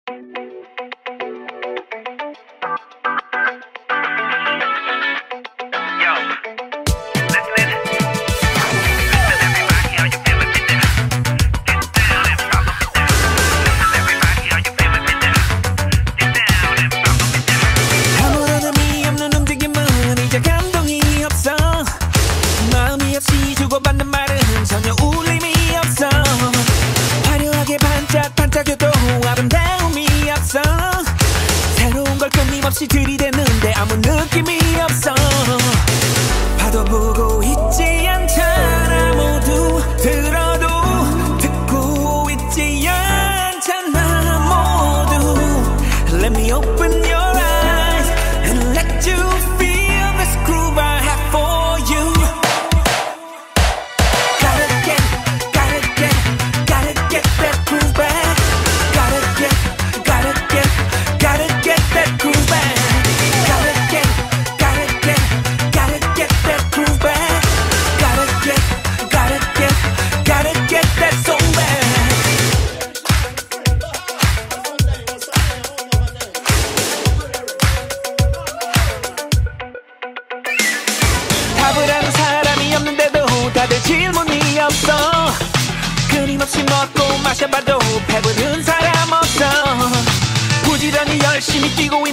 주고받는 말은 전혀 울림이 없어. 화려하게 반짝반짝여도 아름다움이 없어. 새로운 걸 끊임없이 들이대는데 아무 느낌이 없어. 봐도 보고 있지 않잖아. 모두 들어도 듣고 있지 않잖아. 모두 Let me open your eyes and let you feel this groove I have for you. 답을 하는 사람이 없는데도 다들 질문이 없어. 끊임없이 먹고 마셔봐도 배부른 사람 없어. 부지런히 열심히 뛰고